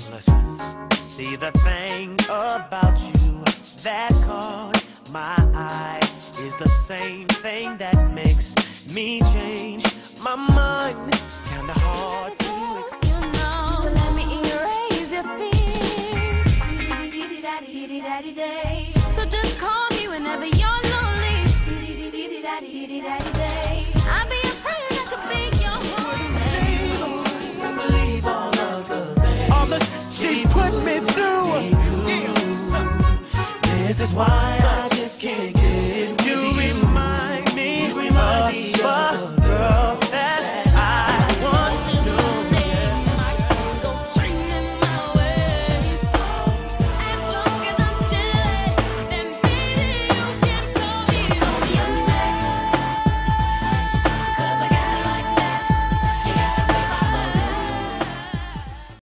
Listen, see the thing about you that caught my eye is the same thing that makes me change my mind. Kinda hard to explain. So let me erase your fears. So just call me whenever you're lonely. I'll be your friend, I could be your home. Believe all of the things all the she put me through. This is why